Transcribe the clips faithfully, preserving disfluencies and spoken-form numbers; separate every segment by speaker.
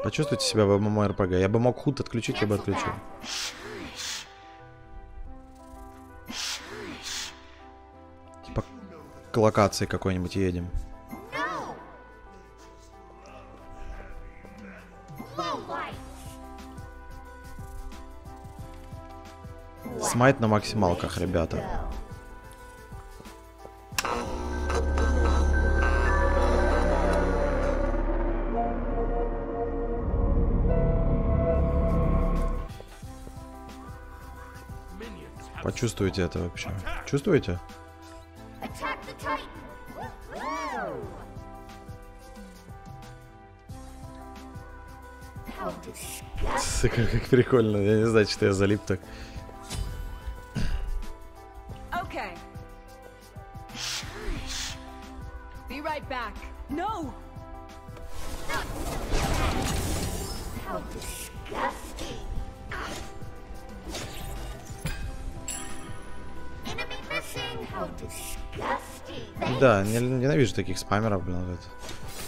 Speaker 1: Почувствуйте себя в MMORPG. Я бы мог худ отключить, я бы отключил. Типа к локации какой-нибудь едем. Смайт на максималках, ребята. Почувствуйте это вообще. Чувствуете? Сука, как прикольно. Я не знаю, что я залип так.
Speaker 2: Okay. Be right back. No. How disgusting. Enemy missing. How disgusting.
Speaker 1: Да, ненавижу таких спамеров, блин, вот это.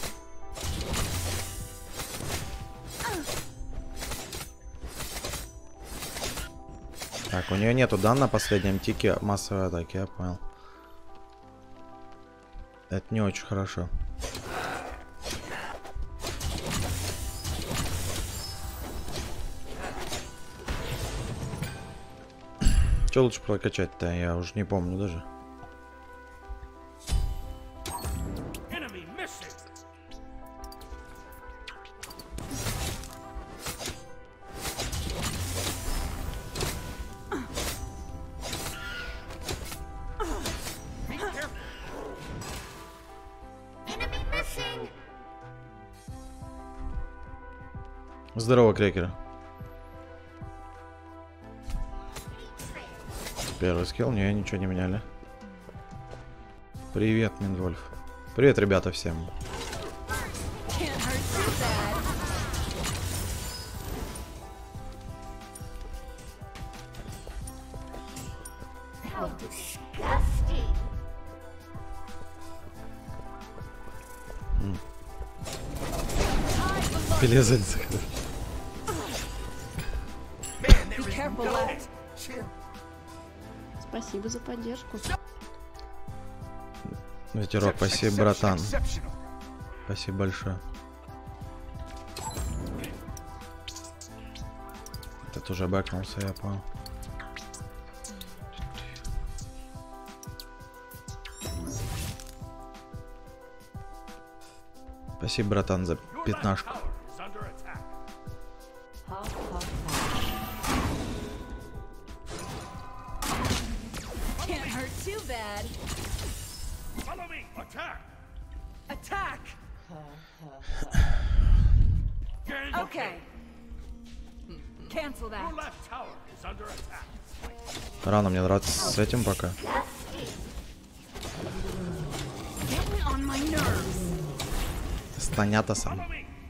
Speaker 1: Так, у нее нету дан на последнем тике массовой атаки, я понял. Это не очень хорошо. Что лучше прокачать-то, я уже не помню даже. Здорово, крекеры. Первый скилл, не, ничего не меняли. Привет, Минвольф. Привет, ребята, всем. Белезанец.
Speaker 3: Спасибо за поддержку.
Speaker 1: Ветерок, спасибо, братан. Спасибо большое. Этот уже бэкнулся, я понял. Спасибо, братан, за пятнашку. Рано мне драться с этим пока. С Танятосом.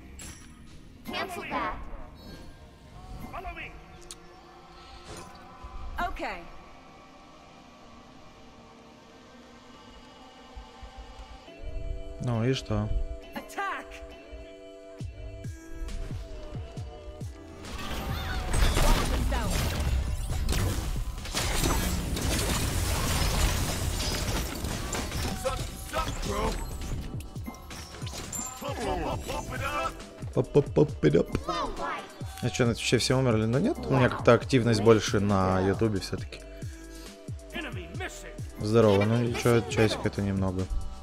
Speaker 1: Ну и что? А что, на Твиче все умерли? Ну нет, у меня как-то активность больше на Ютубе все-таки. Здорово, ну ничего, часик это немного.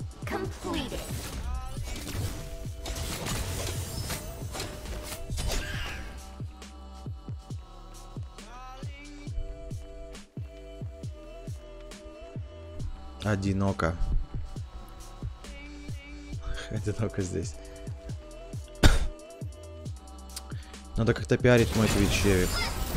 Speaker 1: Одиноко. Одиноко здесь. Надо как-то пиарить мой Twitch.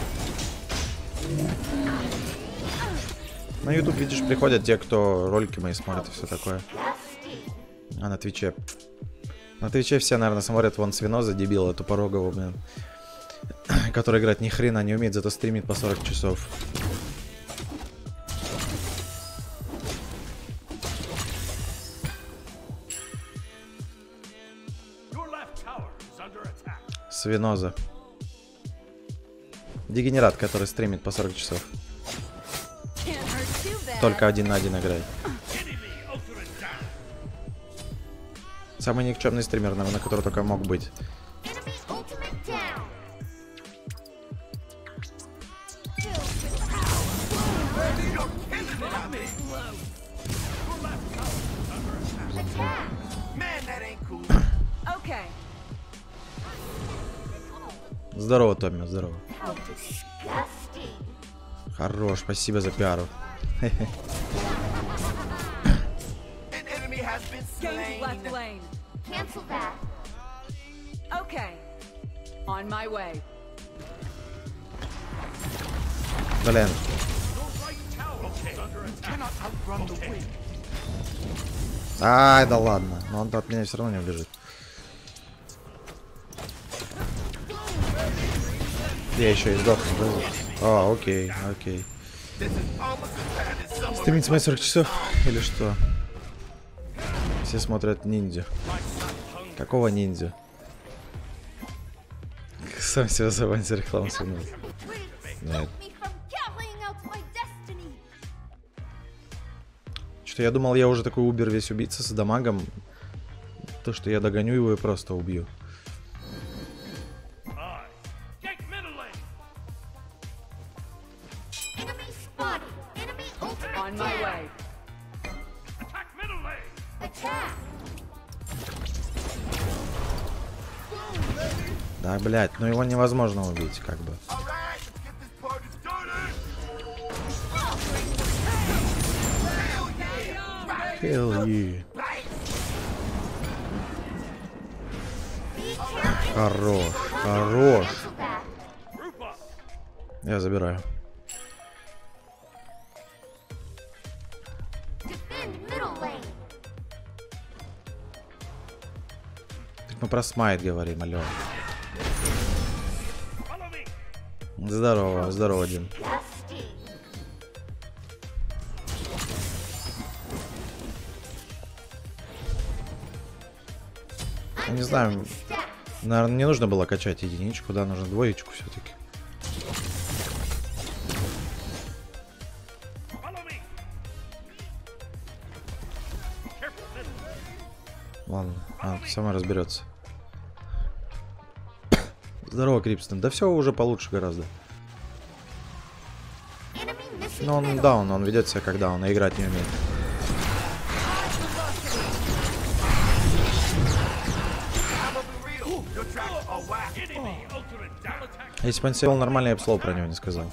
Speaker 1: На YouTube, видишь, приходят те, кто ролики мои смотрят и все такое. А на Твиче... На Твиче все, наверное, смотрят вон Свиноза, дебила тупорогового, блин. Который играть ни хрена не умеет, зато стримит по сорок часов. Свиноза. Дегенерат, который стримит по сорок часов. Только один на один играет. Самый никчемный стример, наверное, который только мог быть. Здорово, Томми, здорово. Хорош, спасибо за пиару. Блин. Ай, да ладно. Но он от меня все равно не убежит. Я еще и сдохну, да? А, окей, окей. Стримить мои сорок часов или что? Все смотрят ниндзя. Какого ниндзя? Сам себя забанил рекламу сигнал. Нет. Что я думал, я уже такой убер весь убийца с дамагом. То, что я догоню его и просто убью. Да, блядь, ну его невозможно убить, как бы. Hell yeah. Хорош, хорош. Я забираю. Так мы про смайт говорим, алё. Здорово, здорово, Дин. Я не знаю, наверное, не нужно было качать единичку, да, нужно двоечку все-таки. Ладно, а, сама разберется. Здорово, Крипстон. Да все уже получше гораздо. Но он даун, он ведет себя как даун, а играть не умеет. Если бы он сел нормально, я бы слова про него не сказал.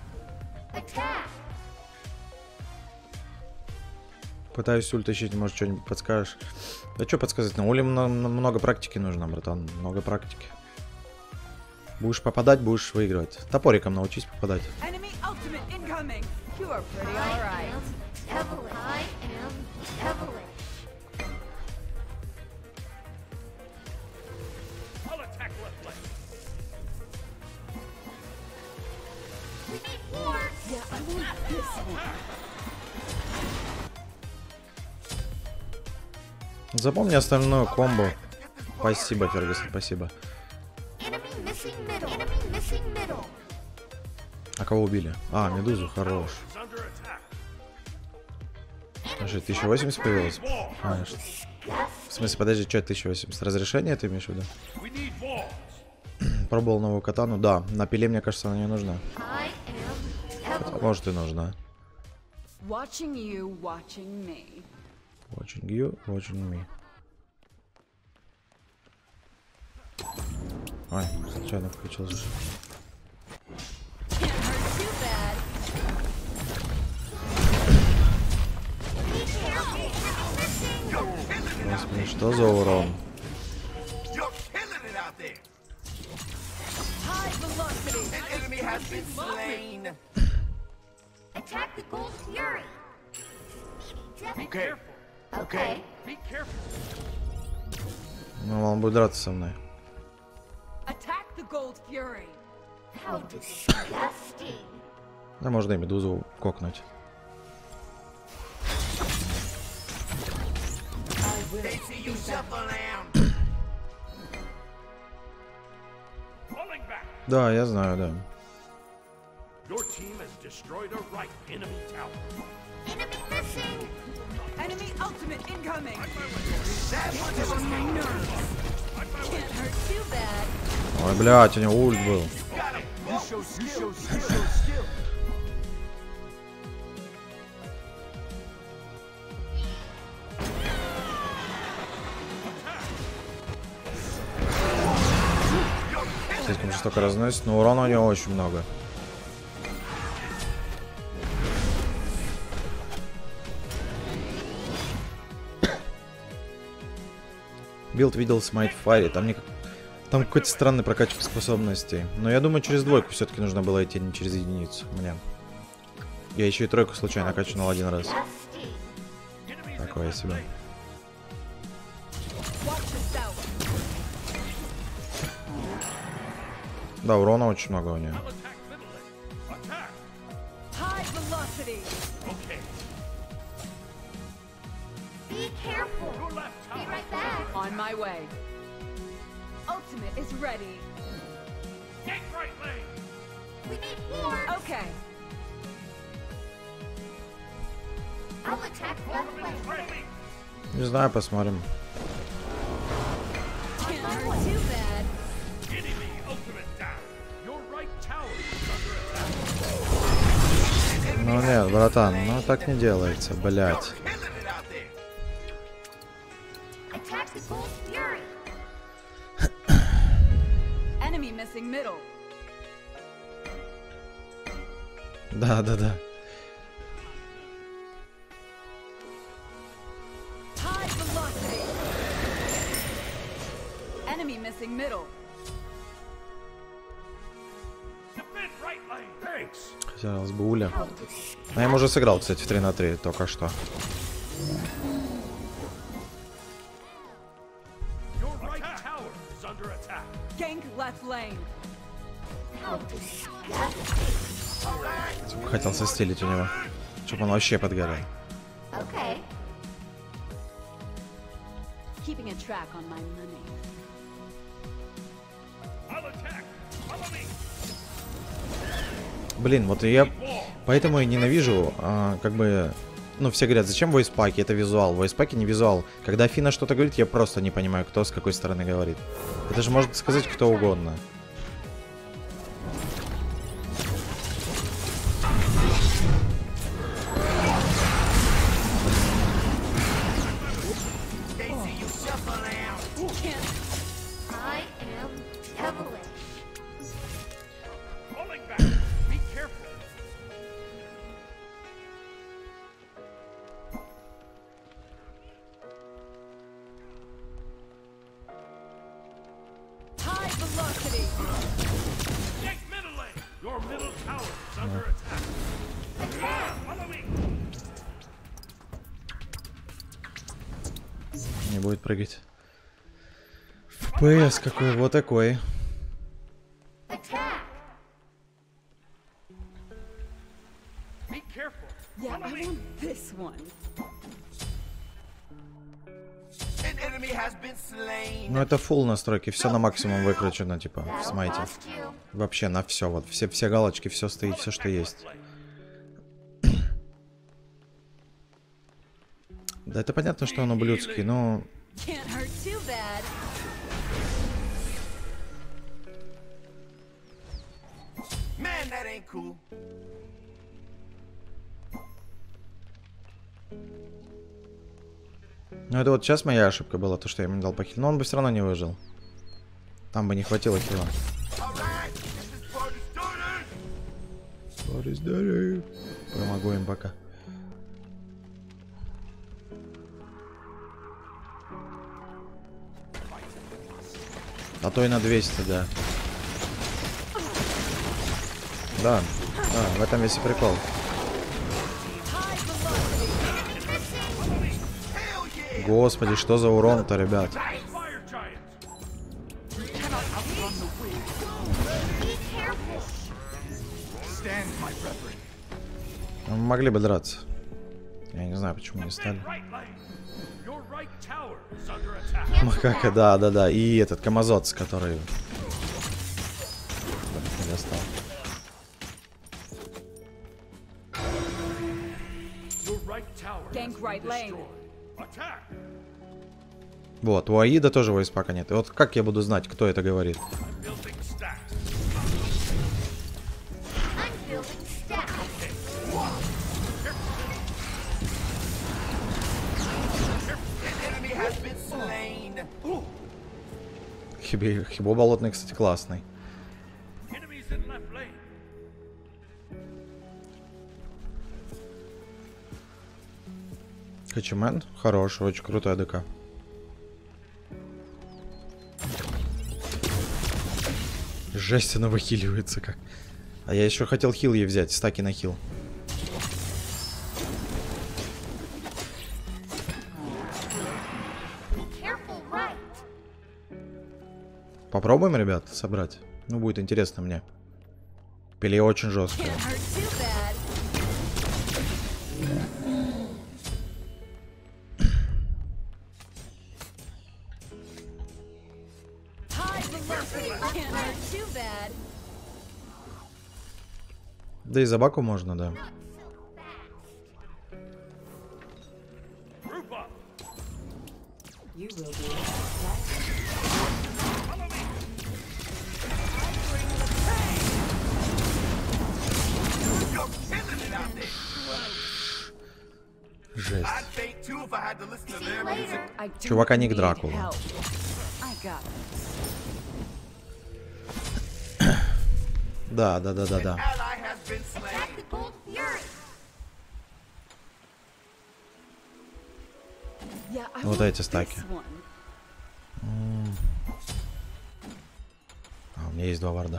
Speaker 1: Пытаюсь ульт тащить, может, что-нибудь подскажешь. Да что подсказать? На уле много практики нужно, братан. Много практики. Будешь попадать, будешь выигрывать. Топориком научись попадать. Запомни остальную комбо. Спасибо, Фергюсон, спасибо. А кого убили? А, Медузу, хорош. Подожди, тысяча восемьдесят появилась? Конечно. В смысле, подожди, что тысяча восемьдесят? Разрешение ты имеешь в виду? Пробовал новую катану? Да, на пиле, мне кажется, она не нужна. Хотя, может, и нужна. Watching you, watching me. Watching you, watching me. Ой, случайно включился. Господи, что за урон? Ну, он будет драться со мной. Да, можно и Медузу кокнуть. Да, я знаю, да.
Speaker 3: Your team has destroyed a right enemy tower.
Speaker 2: Enemy missing.
Speaker 4: Enemy ultimate incoming.
Speaker 2: Can't hurt too bad.
Speaker 1: Ой, блядь, у него ульт был.
Speaker 3: You show, you show, you show skill.
Speaker 1: Слишком жестоко разносит, но урона у него очень много. Билд видел с Might Fire, там, не... там какой-то странный прокачка способностей. Но я думаю, через двойку все-таки нужно было идти, не через единицу мне. Я еще и тройку случайно качнул один раз. Такое себе. Да, урона очень много у нее.
Speaker 4: High velocity.
Speaker 2: Be careful. Be right back.
Speaker 4: On my way. Ultimate is ready.
Speaker 3: Take right lane.
Speaker 2: We need more.
Speaker 4: Okay.
Speaker 2: I'll attack left lane.
Speaker 3: Ready.
Speaker 1: Не знаю, посмотрим.
Speaker 4: Can't hurt too bad.
Speaker 3: Enemy ultimate down. Your right tower is under attack.
Speaker 1: Ну нет, братан, ну так не делается, блять.
Speaker 2: Attack the Gold Fury.
Speaker 4: Enemy missing middle.
Speaker 1: Да, да, да.
Speaker 4: High velocity. Enemy missing middle.
Speaker 3: Defend right lane. Thanks.
Speaker 1: Хотелось бы уля. А я ему уже сыграл, кстати, в три на три только что.
Speaker 3: Your right tower is under attack.
Speaker 4: Gank left lane.
Speaker 1: Хотел состелить у него, чтобы он вообще подгорел.
Speaker 2: Okay.
Speaker 4: Keeping a track on my money.
Speaker 3: I'll attack. Follow me.
Speaker 1: Блин, вот я поэтому и ненавижу, а, как бы, ну все говорят, зачем войспаки, это визуал, войспаки не визуал. Когда Афина что-то говорит, я просто не понимаю, кто с какой стороны говорит. Это же может сказать кто угодно.
Speaker 2: I am devilish.
Speaker 3: Falling back. Be careful.
Speaker 4: High velocity.
Speaker 3: Take middle lane. Your middle tower is under attack. Follow me.
Speaker 1: Не будет прыгать. эф пи эс какой, вот такой.
Speaker 2: Attack.
Speaker 3: Be careful.
Speaker 4: Yeah,
Speaker 3: Follow
Speaker 4: I
Speaker 3: me.
Speaker 4: want this one.
Speaker 5: An enemy has been slain.
Speaker 1: Ну это full настройки, все на максимум выкручено, типа, в
Speaker 2: That'll
Speaker 1: смайте.
Speaker 2: cost you.
Speaker 1: Вообще на все, вот, все, все галочки, все стоит, все, что есть. Да это понятно, что он ублюдский, но...
Speaker 4: Can't hurt too bad.
Speaker 5: Man, that ain't cool.
Speaker 1: Ну это вот сейчас моя ошибка была, то что я ему не дал похил, но он бы все равно не выжил. Там бы не хватило хила.
Speaker 5: Alright, this is party started.
Speaker 1: Помогу им пока. А то и на двести, да. Да, да, в этом весь и прикол.
Speaker 4: High velocity.
Speaker 5: Hell yeah!
Speaker 1: Господи, что за урон-то, ребят?
Speaker 3: Fire giant.
Speaker 2: Be careful.
Speaker 5: Stand, my brethren.
Speaker 1: Мы могли бы драться. Я не знаю, почему не стали.
Speaker 3: Right lane. Your right tower is under attack.
Speaker 1: Макака, да, да, да. И этот Камазотс, который... Не достал.
Speaker 3: Your right tower
Speaker 4: Gank
Speaker 3: has
Speaker 4: right
Speaker 3: been
Speaker 4: lane.
Speaker 3: destroyed. Attack!
Speaker 1: Вот, у Аида тоже войспака нет. И вот как я буду знать, кто это говорит?
Speaker 3: I'm building stacks.
Speaker 2: I'm building stacks.
Speaker 5: An enemy has been slain.
Speaker 1: Хибо, Хибо болотный, кстати, классный.
Speaker 3: Enemies in left lane.
Speaker 1: Хачимен хороший, очень крутой АДК. Жесть, она выхиливается как. А я еще хотел хил ей взять, стаки на хил.
Speaker 2: Careful right.
Speaker 1: Попробуем, ребят, собрать. Ну, будет интересно мне. Пеле очень жесткая.
Speaker 4: Can't hurt too bad. High velocity. Can't hurt too bad.
Speaker 1: Да и за баку можно, да.
Speaker 3: Group up.
Speaker 4: You will be.
Speaker 3: Follow me.
Speaker 5: You're killing it out there.
Speaker 1: Жесть.
Speaker 5: I'd fake too if I had to listen to their music.
Speaker 4: I do
Speaker 1: Чувака Ник
Speaker 4: need
Speaker 1: Дракула.
Speaker 4: help. I got this.
Speaker 1: Да, да, да, да, да.
Speaker 5: Ally has been slain.
Speaker 2: Attack the Gold Fury.
Speaker 4: Yeah, I
Speaker 1: Вот
Speaker 4: want
Speaker 1: эти стаки.
Speaker 4: this one.
Speaker 1: А, у меня есть два варда.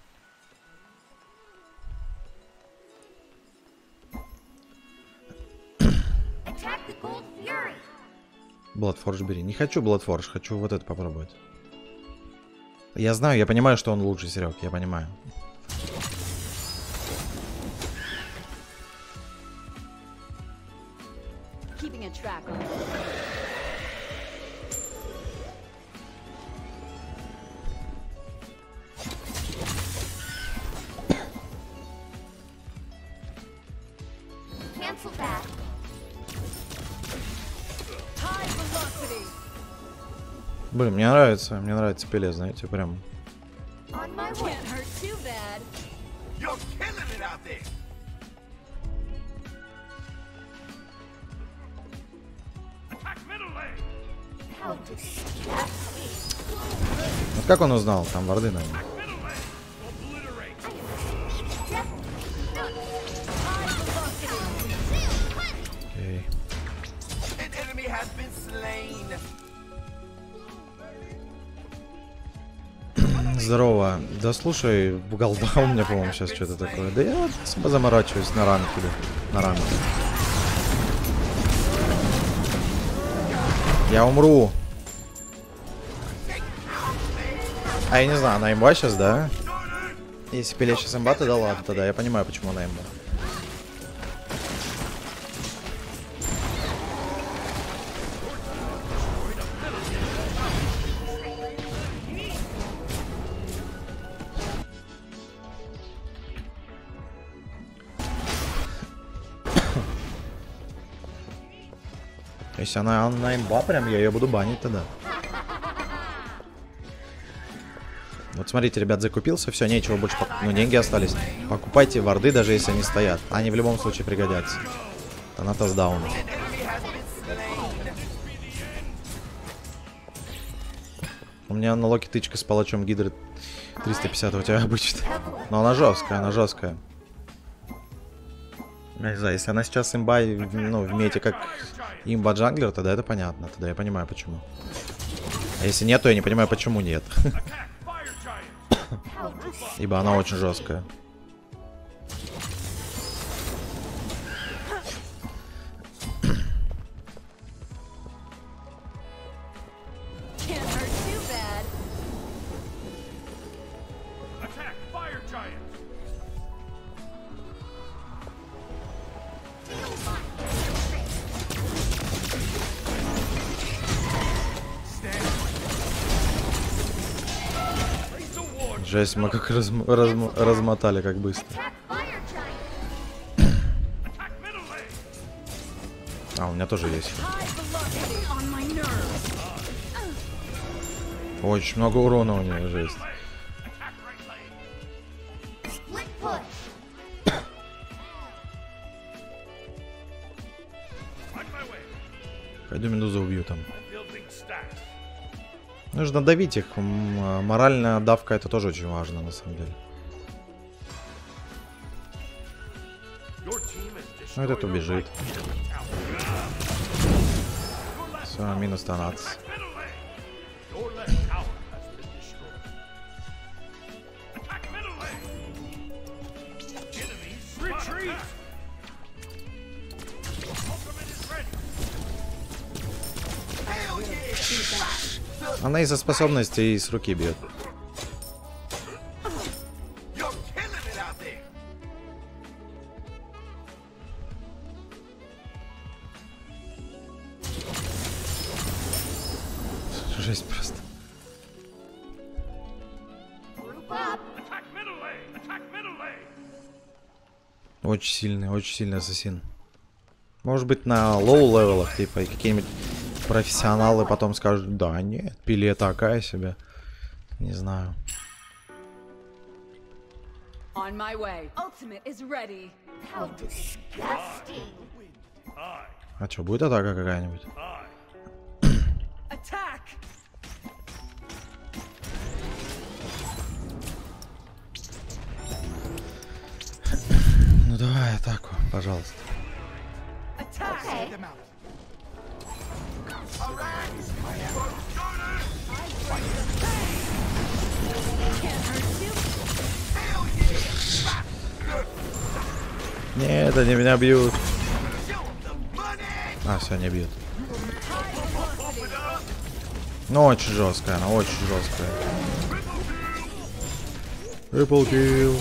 Speaker 2: Attack the Gold Fury.
Speaker 1: Bloodforge бери. Не хочу Bloodforge, хочу вот это попробовать. Я знаю, я понимаю, что он лучше, Серег, я понимаю.
Speaker 4: Keeping a track on.
Speaker 2: Cancel that.
Speaker 4: High velocity.
Speaker 1: Блин, мне нравится, мне нравится Пеле, знаете, прям.
Speaker 2: On my way.
Speaker 4: Can't hurt too bad.
Speaker 5: You're killing it out there.
Speaker 3: Attack middle lane.
Speaker 2: How disgusting.
Speaker 1: Вот как он узнал? Там варды, наверное.
Speaker 3: Middle lane. Obliterate.
Speaker 1: Окей.
Speaker 5: An enemy has been slain.
Speaker 1: Здорово. Да слушай, голда у меня, по-моему, сейчас что-то такое. Да я вот особо заморачиваюсь на ранг или на ранг. Я умру. А я не знаю, она имба сейчас, да? Если Пеле сейчас имба, то да ладно, тогда я понимаю, почему она имба. Если она, она имба, прям я ее буду банить тогда. Вот смотрите, ребят, закупился, все, нечего больше покупать. Ну, деньги остались. Покупайте варды, даже если они стоят. Они в любом случае пригодятся. Танатос даун.
Speaker 5: An enemy has been slain.
Speaker 1: У меня на локе тычка с палачом гидры триста пятьдесят, у тебя обычно. Но она жесткая, она жесткая. Я не знаю, если она сейчас имба, ну, в мете как имба джанглер, тогда это понятно. Тогда я понимаю, почему. А если нет, то я не понимаю, почему нет.
Speaker 3: Attack fire giant.
Speaker 1: Ибо она очень жесткая.
Speaker 4: Can't hurt too bad.
Speaker 3: Attack fire giant.
Speaker 5: Stand.
Speaker 3: Place a war
Speaker 1: Жесть, мы как разм- разм- размотали, как быстро.
Speaker 2: Attack fire giant.
Speaker 3: Attack middle lane.
Speaker 1: А, у меня тоже есть.
Speaker 4: High velocity on my nerves.
Speaker 1: Очень много урона у нее, жесть.
Speaker 3: Attack right lane.
Speaker 2: Split push.
Speaker 3: On my way.
Speaker 1: Пойду медузу убью там.
Speaker 3: I'm building stacks.
Speaker 1: Нужно давить их. М, Моральная давка это тоже очень важно, на самом деле.
Speaker 3: Your team has
Speaker 1: Ну,
Speaker 3: destroyed
Speaker 1: этот
Speaker 3: a
Speaker 1: убежит.
Speaker 3: right tower.
Speaker 1: Все, минус тоннадцать.
Speaker 3: Attack middle lane. Your left tower has been destroyed. Attack middle lane. Enemies retreat. Ultimate is ready.
Speaker 5: Hell yeah!
Speaker 1: Она из-за способности и с руки бьет.
Speaker 5: You're killing it out there!
Speaker 1: Жесть просто.
Speaker 2: Group up.
Speaker 3: Attack middle lane. Attack middle lane.
Speaker 1: Очень сильный, очень сильный ассасин. Может быть на лоу-левелах, типа, и какие-нибудь профессионалы потом скажут, да, нет, пиле такая себе. Не знаю.
Speaker 4: On my way. Ultimate is ready.
Speaker 2: How disgusting.
Speaker 3: I.
Speaker 1: А что, будет атака какая-нибудь?
Speaker 3: I.
Speaker 4: Attack.
Speaker 1: Ну давай атаку, пожалуйста.
Speaker 4: Attack.
Speaker 2: Okay.
Speaker 4: Can't hurt you.
Speaker 1: Нет, они меня бьют.
Speaker 5: Show 'em the money!
Speaker 1: А, все, не бьют.
Speaker 4: High velocity.
Speaker 1: Ну, очень жесткая, она очень жесткая. Triple kill.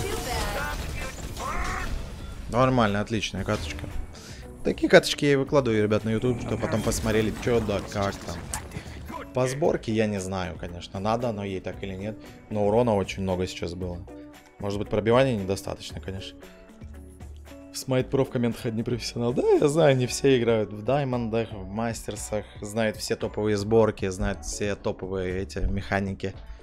Speaker 1: Нормально, отличная каточка. Такие каточки я и выкладываю, ребят, на YouTube, чтобы потом посмотрели, что да, как там. По сборке я не знаю, конечно, надо оно ей так или нет. Но урона очень много сейчас было. Может быть, пробивания недостаточно, конечно. Смайт Про в комментах одни профессионал. Да, я знаю, не все играют в Даймондах, в Мастерсах, знают все топовые сборки, знают все топовые эти механики.